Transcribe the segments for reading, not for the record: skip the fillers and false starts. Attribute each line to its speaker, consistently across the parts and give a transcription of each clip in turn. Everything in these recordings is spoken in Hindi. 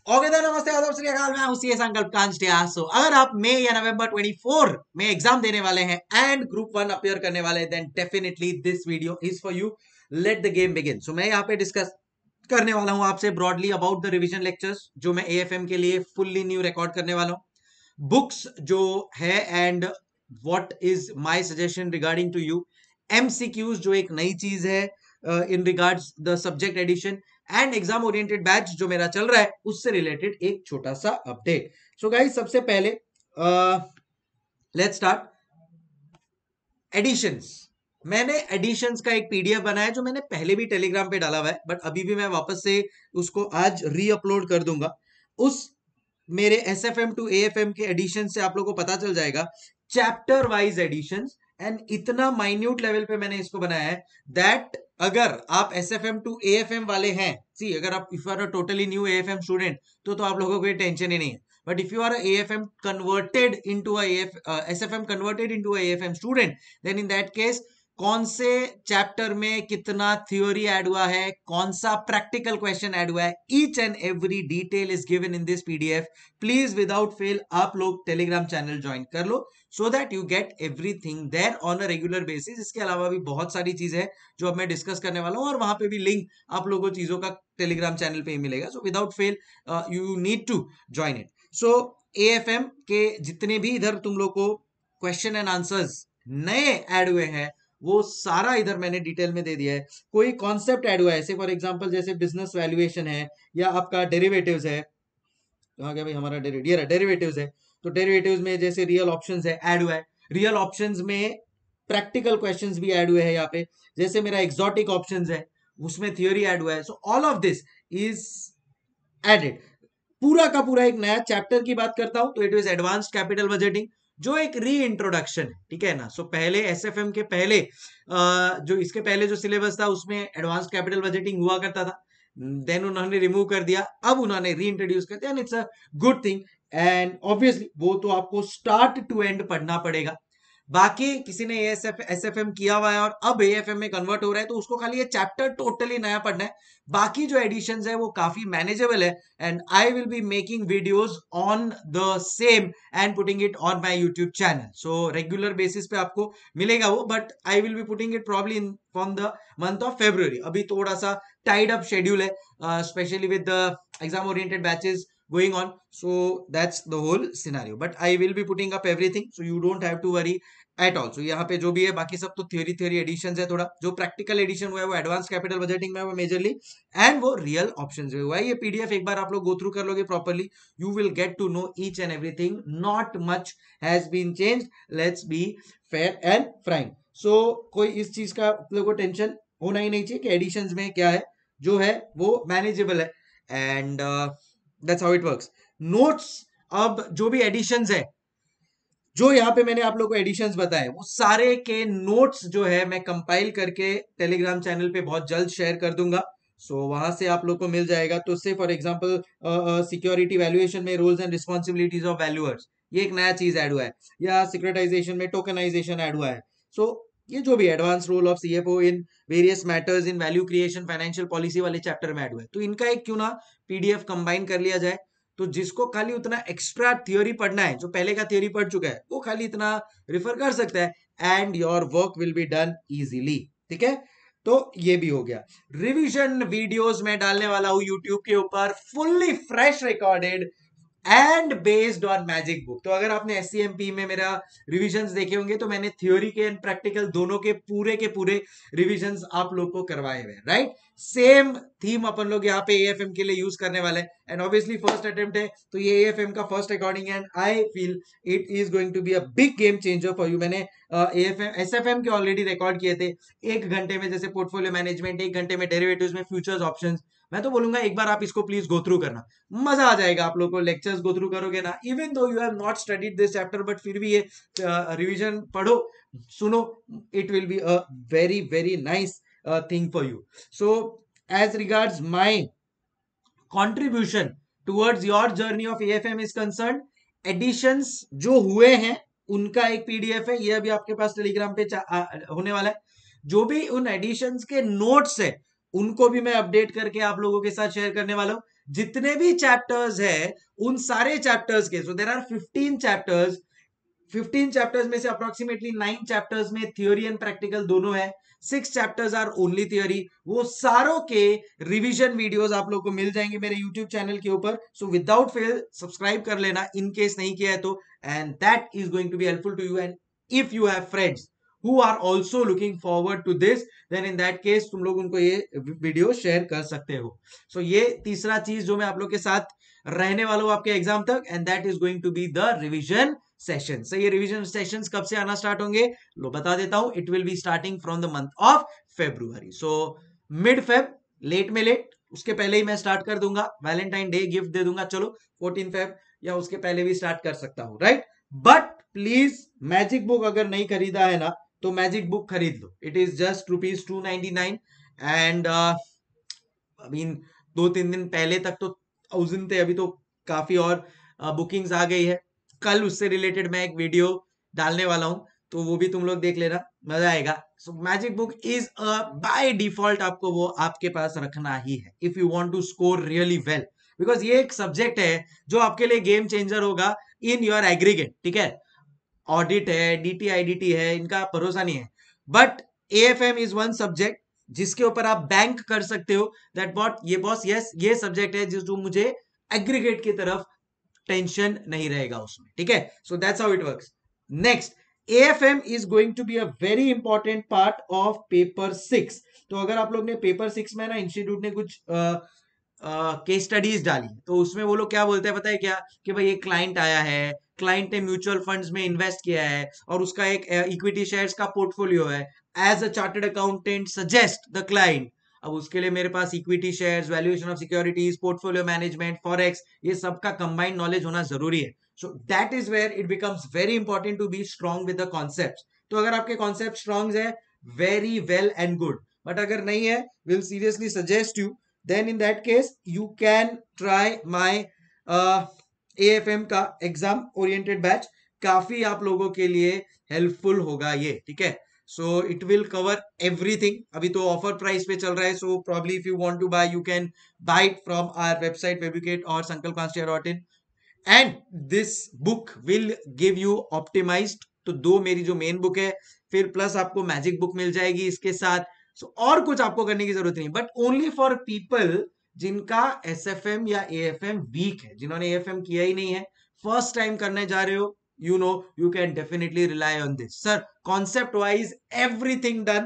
Speaker 1: ओके तो नमस्ते आदाब श्री अकाल, मैं हूं सीए संकल्प कांचटिया। सो अगर आप मई या नवंबर 24 में एग्जाम देने वाले हैं एंड ग्रुप 1 अपीयर करने वाले हैं, then definitely this video is for you. Let the game begin. So मैं यहाँ पे डिस्कस करने वाला हूं आपसे broadly about the revision lectures जो मैं एएफएम के लिए फुल्ली न्यू रिकॉर्ड करने वाला हूं, बुक्स जो है and what is my suggestion regarding to you, MCQs जो एक नई चीज है in regards the subject edition, and exam oriented batch जो मेरा चल रहा है उससे रिलेटेड एक छोटा सा अपडेट। सो गाइस, सबसे पहले लेट्स स्टार्ट एडिशंस। मैंने एडिशंस का एक पीडीएफ बनाया है जो मैंने पहले भी टेलीग्राम पे डाला हुआ है, बट अभी भी मैं वापस से उसको आज री अपलोड कर दूंगा। उस मेरे एसएफएम टू एएफएम के एडिशन से आप लोगों को पता चल जाएगा चैप्टर वाइज एडिशंस, एंड इतना माइन्यूट लेवल पे मैंने इसको बनाया है दैट अगर आप एसएफएम टू एएफएम वाले हैं, सी अगर आप if you are a totally new AFM student तो आप लोगों को ये टेंशन ही नहीं है, but if you are AFM converted into a SFM converted into a AFM student, then in that case कौन से चैप्टर में कितना थ्योरी ऐड हुआ है, कौन सा प्रैक्टिकल क्वेश्चन ऐड हुआ है, each and every detail is given in this PDF. Please without fail आप लोग टेलीग्राम चैनल ज्वाइन कर लो so that you get everything there on a regular basis. इसके अलावा भी बहुत सारी चीजें हैं जो अब मैं डिस्कस करने वाला हूं, और वहां पे भी लिंक आप लोगों को चीजों का टेलीग्राम चैनल पे ही मिलेगा। So without fail you need to join it. So AFM के जितने भी इधर तुम लोग को क्वेश्चन एंड आंसर्स नए ऐड हुए हैं वो सारा इधर मैंने डिटेल में दे दिया है। कोई कॉन्सेप्ट ऐड हुआ है, ऐसे फॉर एग्जांपल जैसे बिजनेस वैल्यूएशन है या आपका डेरिवेटिव्स है, कहाँ गया भाई हमारा डेरिवेटिव्स है, तो डेरिवेटिव्स में जैसे रियल ऑप्शंस है ऐड हुआ है। रियल ऑप्शंस में प्रैक्टिकल क्वेश्चंस भी ऐड हुए हैं यहाँ पे, जैसे मेरा एग्जॉटिक ऑप्शंस है उसमें थ्योरी ऐड हुआ है। So all of this is added. पूरा का पूरा एक नया चैप्टर की बात करता हूं तो it is advanced capital budgeting, जो एक री इंट्रोडक्शन है, ठीक है ना। सो पहले एसएफएम के पहले जो इसके पहले जो सिलेबस था उसमें एडवांस्ड कैपिटल बजटिंग हुआ करता था, देन उन्होंने रिमूव कर दिया, अब उन्होंने री इंट्रोड्यूस कर दिया, and it's a good thing. And obviously वो तो आपको स्टार्ट टू एंड पढ़ना पड़ेगा। बाकी किसी ने एसएफएम किया हुआ है और अब एएफएम में कन्वर्ट हो रहा है तो उसको खाली ये चैप्टर टोटली नया पढ़ना है। बाकी जो एडिशंस है वो काफी मैनेजेबल है, and I will be making videos on the same and putting it on my YouTube channel. So regular basis पे आपको मिलेगा वो, but I will be putting it probably in from the month of February. अभी थोड़ा सा टाइड अप शेड्यूल है, specially with the exam oriented batches going on, so that's the whole scenario, but I will be putting up everything so you don't have to worry at all. So यहाँ पे जो भी है बाकी सब तो थ्योरी एडिशन है, थोड़ा जो प्रैक्टिकल एडिशन हुआ है वो एडवांस कैपिटल बजटिंग में हुआ मेजरली, एंड वो रियल ऑप्शन में हुआ है। ये पीडीएफ एक बार आप लोग गो थ्रू कर लोगे properly, you will get to know each and everything, not much has been change, let's be fair and frank. So कोई इस चीज का आप लोगों को टेंशन होना ही नहीं चाहिए कि एडिशन में क्या है, जो है वो मैनेजेबल है, and that's how it works. Notes, अब जो भी एडिशंस है जो यहाँ पे मैंने आप लोगों को एडिशंस बताए वो सारे के नोट्स जो है मैं कंपाइल करके टेलीग्राम चैनल पे बहुत जल्द शेयर कर दूंगा। सो वहां से आप लोग को मिल जाएगा। तो से फॉर एग्जांपल सिक्योरिटी वैल्यूएशन में roles and responsibilities of valuers, ये एक नया चीज ऐड हुआ है, या सिक्योरिटाइजेशन में टोकनाइजेशन ऐड हुआ है। सो ये जो भी advance role of CFO in various matters in value creation financial policy वाले चैप्टर में ऐड हुआ है, तो इनका एक क्यों ना पीडीएफ कंबाइन कर लिया जाए। तो जिसको खाली उतना एक्स्ट्रा थ्योरी पढ़ना है, जो पहले का थ्योरी पढ़ चुका है, वो खाली इतना रिफर कर सकता है and your work will be done easily, ठीक है। तो ये भी हो गया। रिवीजन वीडियोस में डालने वाला हूं यूट्यूब के ऊपर, fully fresh recorded and based on magic book. तो अगर आपने एससीएमपी में मेरा रिविजन्स देखे होंगे तो मैंने थ्योरी के एंड प्रैक्टिकल दोनों के पूरे रिविजन्स आप लोग को करवाए हुए हैं, राइट। सेम थीम अपन लोग यहाँ पे एएफएम के लिए यूज करने वाले हैं, एंड ऑब्वियसली फर्स्ट अटेम्प्ट है तो ये एएफएम का फर्स्ट रिकॉर्डिंग है, and I feel it is going to be a big game changer for you. मैंने एएफएम एसएफएम के ऑलरेडी रिकॉर्ड किए थे 1 घंटे में, जैसे पोर्टफोलियो मैनेजमेंट, 1 घंटे में डेरिवेटिव्स में फ्यूचर्स ऑप्शंस। मैं तो बोलूंगा एक बार आप इसको प्लीज गो थ्रू करना, मजा आ जाएगा आप लोग को। लेक्चर्स गो थ्रू करोगे ना, even though you have not studied this chapter, but फिर भी ये रिवीजन पढ़ो, सुनो, it will be a very very nice thing for you. So as regards my contribution towards your journey of AFM is concern, editions जो हुए हैं उनका एक पीडीएफ है, ये अभी आपके पास टेलीग्राम पे होने वाला है। जो भी उन एडिशंस के नोट्स है उनको भी मैं अपडेट करके आप लोगों के साथ शेयर करने वाला हूं। जितने भी चैप्टर्स है उन सारे चैप्टर्स के, so there are 15 chapters, 15 chapters में से अप्रोक्सीमेटली 9 चैप्टर्स में थियोरी एंड प्रैक्टिकल दोनों है, 6 चैप्टर्स आर ओनली थियोरी। वो सारों के रिवीजन वीडियोस आप लोग को मिल जाएंगे मेरे यूट्यूब चैनल के ऊपर। सो विदाउट फेल सब्सक्राइब कर लेना इन केस नहीं किया है तो, and that is going to be helpful to you. And if you have friends who are also looking forward to this, then in that case तुम लोग उनको ये वीडियो शेयर कर सकते हो। सो ये तीसरा चीज जो मैं आप लोग के साथ रहने वाला हूं आपके एग्जाम तक, and that is going to be the revision session. So ये रिवीजन सेशंस कब से आना स्टार्ट होंगे लो बता देता हूं। It will be starting from the month of February, so mid Feb, late में लेट, उसके पहले ही मैं स्टार्ट कर दूंगा। वैलेंटाइन डे गिफ्ट दे दूंगा, चलो 14 फेब या उसके पहले भी स्टार्ट कर सकता हूं, right. But please magic book अगर नहीं खरीदा है ना तो मैजिक बुक खरीद लो। It is just ₹299 and I mean 2-3 दिन पहले तक तो 1000 थे, अभी तो काफी और बुकिंग्स आ गई है। कल उससे रिलेटेड मैं एक वीडियो डालने वाला हूं, तो वो भी तुम लोग देख लेना, मजा आएगा। So magic book is by default आपको वो आपके पास रखना ही है if you want to score really well, because ये एक सब्जेक्ट है जो आपके लिए गेम चेंजर होगा इन योर एग्रीगेट, ठीक है। ऑडिट है, डीटी आईडीटी है, इनका भरोसा नहीं है, but AFM is one subject जिसके ऊपर आप बैंक कर सकते हो दैट व्हाट ये बॉस यस ये सब्जेक्ट है जिस जो मुझे एग्रीगेट की तरफ टेंशन नहीं रहेगा उसमें, ठीक है। So that's how it works. Next, AFM is going to be a very important part of paper 6। तो अगर आप लोग ने पेपर 6 में ना इंस्टीट्यूट ने कुछ केस स्टडीज डाली तो उसमें वो लोग क्या बोलते हैं पता है क्या, कि भाई एक क्लाइंट आया है, क्लाइंट ने म्यूचुअल फंड्स में इन्वेस्ट किया है और उसका एक इक्विटी शेयर्स का पोर्टफोलियो है। As a chartered accountant suggest the client, अब उसके लिए मेरे पास equity shares, valuation of securities, portfolio management, forex, ये सबका कंबाइंड नॉलेज होना जरूरी है। So that is where it becomes very important to be strong with the concept. तो अगर आपके कॉन्सेप्ट स्ट्रॉन्ग है, very well and good, but अगर नहीं है, will seriously suggest you, then in that case you can try my AFM का एग्जाम ओरिएंटेड बैच, काफी आप लोगों के लिए हेल्पफुल होगा ये, ठीक है। So it will cover everything. अभी तो ऑफर प्राइस पे चल रहा है, so probably if you want to buy you can buy it from our website fabricate और sankalkanstia.in, and this book will give you optimized. तो दो मेरी जो मेन बुक है, फिर प्लस आपको मैजिक बुक मिल जाएगी इसके साथ। और कुछ आपको करने की जरूरत नहीं, बट ओनली फॉर पीपल जिनका एसएफएम या एएफएम वीक है, जिन्होंने एएफएम किया ही नहीं है, फर्स्ट टाइम करने जा रहे हो, you know you can definitely rely on this. Sir concept wise everything done,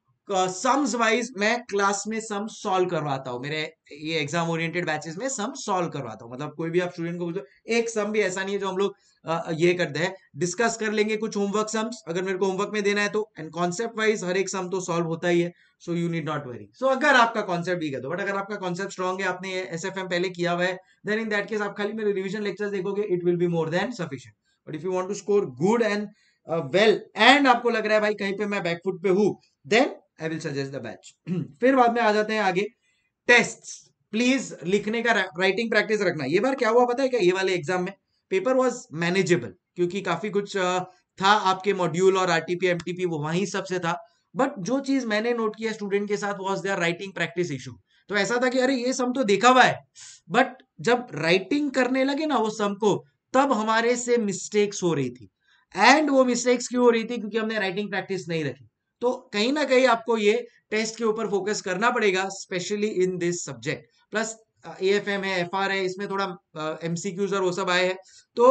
Speaker 1: sums wise मैं क्लास में सम सॉल्व करवाता हूँ, मेरे ये एग्जाम ओरिएंटेड बैचेस में सम सॉल्व करवाता हूँ। मतलब कोई भी आप स्टूडेंट को बोलते हो, एक सम भी ऐसा नहीं है जो हम लोग ये करते हैं, डिस्कस कर लेंगे कुछ होमवर्क सम्स अगर मेरे को होमवर्क में देना है तो, एंड कॉन्सेप्ट वाइज हर एक सम तो सॉल्व होता ही है। So you need not worry. So अगर आपका कॉन्सेप्ट वीक है तो, बट अगर आपका कॉन्सेप्ट स्ट्रॉन्ग है, आपने एसएफएम पहले किया हुआ है, देन इन दैट केस आप खाली मेरे रिवीजन लेक्चर्स देखोगे, it will be more than sufficient. But if you want to score good and well, and आपको लग रहा है भाई कहीं पे मैं बैकफुट पे हूं, then I will suggest the batch. फिर बाद में आ जाते हैं आगे, टेस्ट। प्लीज लिखने का राइटिंग प्रैक्टिस रखना। ये बार क्या हुआ पता है क्या, ये वाले एग्जाम में पेपर वाज मैनेजेबल, क्योंकि काफी कुछ था, आपके मॉड्यूल और आरटीपी एमटीपी वो वहीं सबसे था। बट जो चीज मैंने नोट किया स्टूडेंट के साथ was there writing practice issue. तो ऐसा था कि अरे ये सम तो देखा हुआ है, बट जब राइटिंग करने लगे ना वो सम को, तब हमारे से मिस्टेक्स हो रही थी। एंड वो मिस्टेक्स क्यों हो रही थी, क्योंकि हमने राइटिंग प्रैक्टिस नहीं रखी। तो कहीं ना कहीं आपको ये टेस्ट के ऊपर फोकस करना पड़ेगा, specially in this subject. Plus AFM है, एफआर है, इसमें थोड़ा एमसीक्यूज और वो सब आए हैं, तो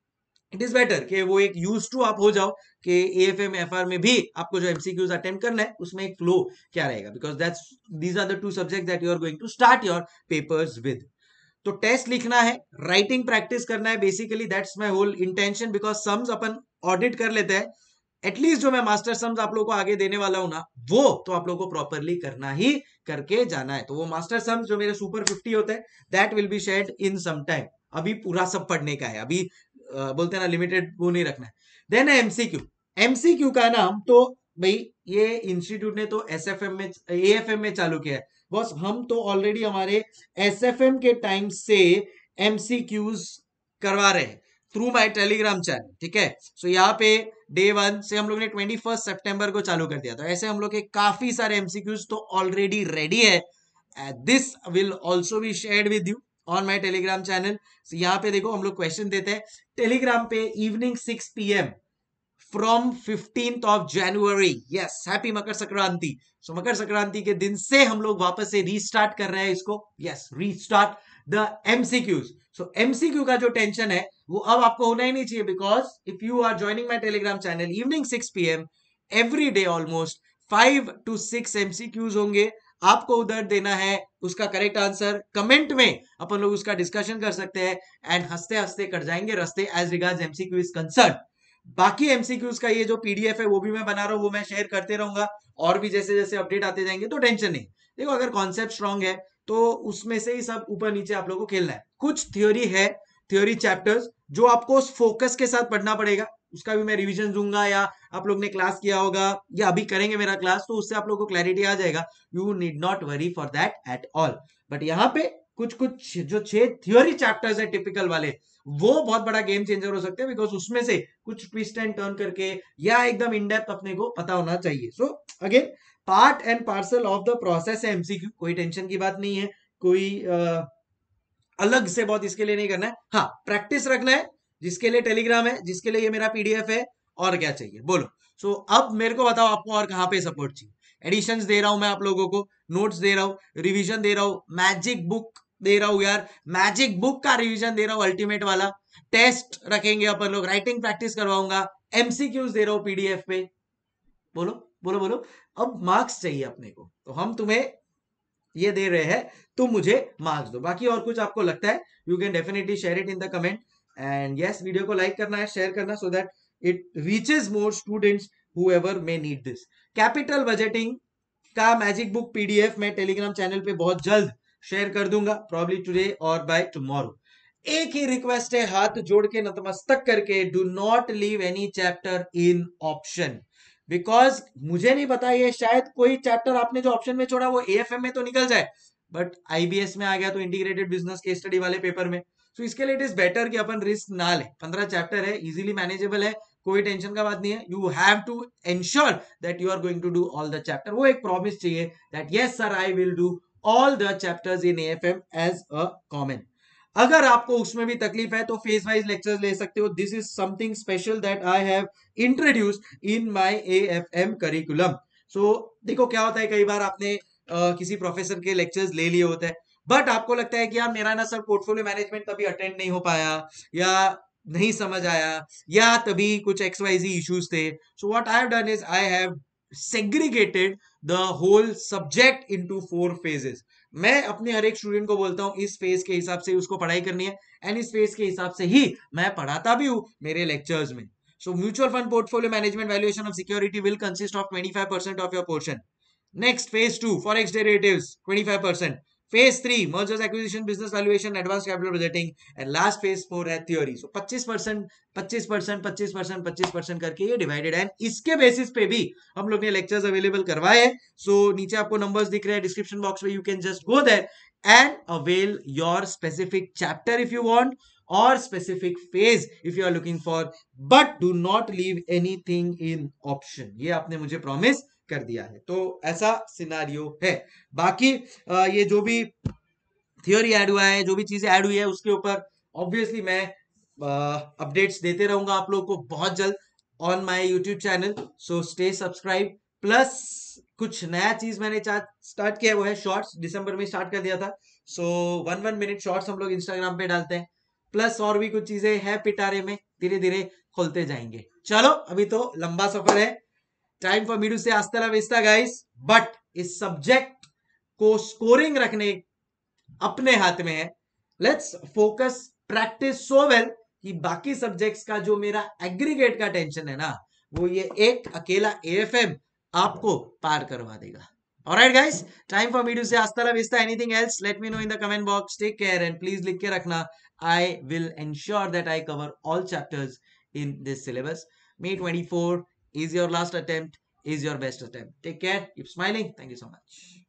Speaker 1: इट इज बेटर कि वो एक यूज टू आप हो जाओ कि एएफएम एफआर में भी आपको जो एमसीक्यूज अटेम्प्ट करना है उसमें एक फ्लो क्या रहेगा, because that's these are the two subject that you are going to start your papers with. तो टेस्ट लिखना है, राइटिंग प्रैक्टिस करना है, basically that's my whole intention, because sums अपन ऑडिट कर लेते हैं, एटलीस्ट जो मैं मास्टर सम्स आप लोगों को आगे देने वाला हूं ना, वो तो आप लोगों को प्रॉपरली करना ही करके जाना है। तो वो मास्टर सम्स जो मेरे सुपर 50 होते हैं, that will be shared in some time. अभी पूरा सब पढ़ने का है, अभी बोलते हैं ना लिमिटेड वो नहीं रखना है। देन है एमसीक्यू। एमसीक्यू का नाम तो भाई ये इंस्टीट्यूट ने तो एसएफएम में एएफएम में चालू किया है बॉस, हम तो ऑलरेडी हमारे एसएफएम के टाइम से एमसीक्यूज करवा रहे हैं थ्रू माय टेलीग्राम चैनल, ठीक है। सो यहाँ पे डे 1 से हम लोग ने 21 सितंबर को चालू कर दिया था। ऐसे हम लोग के काफी सारे एमसीक्यूज तो ऑलरेडी रेडी है this will also be shared with you on my Telegram channel. यहाँ पे देखो हम लोग क्वेश्चन देते हैं टेलीग्राम पे evening 6 PM from 15th of January. Yes, happy Makar Sankranti. So Makar Sankranti के दिन से हम लोग वापस से रीस्टार्ट कर रहे हैं इसको. Yes, restart the MCQs. So MCQ का जो टेंशन है वो अब आपको होना ही नहीं चाहिए, because if you are joining my Telegram channel evening 6 PM every day almost 5 to 6 MCQs होंगे. आपको उधर देना है उसका करेक्ट आंसर. कमेंट में अपन लोग उसका डिस्कशन कर सकते हैं एंड हंसते हंसते कट जाएंगे रस्ते as regards MCQ is concerned. बाकी MCQs का ये जो PDF है वो भी मैं बना रहा हूँ, वो मैं शेयर करते रहूंगा. और भी जैसे जैसे अपडेट आते जाएंगे तो टेंशन नहीं. देखो अगर कॉन्सेप्ट स्ट्रांग है तो उसमें से ही सब ऊपर नीचे आप लोगों को खेलना है. कुछ थ्योरी है, थ्योरी चैप्टर्स जो आपको फोकस के साथ पढ़ना पड़ेगा. उसका भी मैं रिवीजन दूंगा, या आप लोग ने क्लास किया होगा या अभी करेंगे मेरा क्लास, तो उससे आप लोग को क्लैरिटी आ जाएगा. You need not worry for that at all. But यहाँ पे कुछ कुछ जो 6 थ्योरी चैप्टर्स है टिपिकल वाले, वो बहुत बड़ा गेम चेंजर हो सकते हैं, बिकॉज उसमें से कुछ ट्विस्ट एंड टर्न करके या एकदम इन डेप्थ अपने को पता होना चाहिए. So again part and parcel of the process है MCQ. कोई टेंशन की बात नहीं है, कोई अलग से बहुत इसके लिए नहीं करना है. हाँ, प्रैक्टिस रखना है, जिसके लिए टेलीग्राम है, जिसके लिए ये मेरा PDF है. और क्या चाहिए बोलो. सो अब मेरे को बताओ आपको और कहाँ पे सपोर्ट चाहिए. एडिशंस दे रहा हूं मैं आप लोगों को, नोट्स दे रहा हूँ, रिवीजन दे रहा हूँ, मैजिक बुक दे रहा हूँ. यार मैजिक बुक का रिवीजन दे रहा हूँ, अल्टीमेट वाला. टेस्ट रखेंगे अपन लोग, राइटिंग प्रैक्टिस करवाऊंगा, MCQs दे रहा हूँ PDF पे. बोलो बोलो बोलो. अब मार्क्स चाहिए अपने को, तो हम तुम्हें ये दे रहे हैं, तुम मुझे मार्क्स दो. बाकी और कुछ आपको लगता है you can definitely share it in the comment. And yes, video को लाइक करना है, शेयर करना, so that it reaches more students whoever may need this. Capital budgeting का मैजिक बुक PDF मैं टेलीग्राम चैनल पे बहुत जल्द शेयर कर दूंगा, प्रॉब्ली टुडे और बाय टुमारो. एक ही रिक्वेस्ट है, हाथ जोड़ के नतमस्तक करके, do not leave any chapter in option. Because मुझे नहीं पता, ये शायद कोई चैप्टर आपने जो ऑप्शन में छोड़ा वो AFM में तो निकल जाए, बट IBS में आ गया तो इंटीग्रेटेड बिजनेस केस स्टडी वाले पेपर में. तो इसके लिए इट इज बेटर कि अपन रिस्क ना ले. 15 चैप्टर है, इजीली मैनेजेबल है, कोई टेंशन का बात नहीं है. You have to ensure that you are going to do all the chapter. वो एक प्रॉमिस चाहिए that yes sir I will do all the chapters in AFM as a common. अगर आपको उसमें भी तकलीफ है तो फेज वाइज लेक्चर्स ले सकते हो. This is something special that I have introduced in my AFM curriculum. सो देखो क्या होता है, कई बार आपने किसी प्रोफेसर के लेक्चर्स ले लिए होते हैं, बट आपको लगता है कि यार मेरा ना सर पोर्टफोलियो मैनेजमेंट तभी अटेंड नहीं हो पाया, या नहीं समझ आया, या तभी कुछ XYZ इश्यूज थे. So what I have done is I have segregated the whole subject into 4 phases. मैं अपने हर एक स्टूडेंट को बोलता हूं इस फेज के हिसाब से उसको पढ़ाई करनी है, एंड इस फेज के हिसाब से ही मैं पढ़ाता भी हूं मेरे लेक्चर्स में. So mutual fund portfolio management valuation of security will consist of 25% of your portion. Next, phase 2, forex derivatives, 25%. Phase 3, mergers, acquisition, business valuation, advanced capital budgeting. And last phase 4 है theory. So 25%, 25%, 25%, 25% करके ये divided है. इसके basis पे भी हम लोग ने lectures available करवाए हैं. So नीचे आपको numbers दिख रहे हैं description box में. You can just go there and avail your specific chapter if you want, or specific phase if you are looking for. But do not leave anything in option. ये आपने मुझे promise कर दिया है, तो ऐसा सिनारियो है. बाकी ये जो भी थियोरी ऐड हुआ है, जो भी चीजें ऐड हुई है, उसके ऊपर ऑब्वियसली मैं अपडेट्स देते रहूंगा आप लोग को बहुत जल्द on my YouTube channel. So stay subscribe. Plus कुछ नया चीज मैंने स्टार्ट किया है, वो है शॉर्ट्स. दिसंबर में स्टार्ट कर दिया था. सो 1 मिनट शॉर्ट्स हम लोग इंस्टाग्राम पे डालते हैं. प्लस और भी कुछ चीजें हैं पिटारे में, धीरे धीरे खोलते जाएंगे. चलो अभी तो लंबा सफर है. Time for me to say hasta la vista guys. But इस सब्जेक्ट को स्कोरिंग रखने अपने हाथ में है. Let's focus, practice so well कि बाकी सब्जेक्ट्स का जो मेरा एग्रीगेट का टेंशन है ना, वो ये एक अकेला AFM आपको पार करवा देगा. Alright guys, time for me to say hasta la vista. Anything else, let me know in the comment box. Take care and please लिख के रखना. I will ensure that I cover all chapters in this syllabus. May 24 is your last attempt, is your best attempt. Take care, keep smiling. Thank you so much.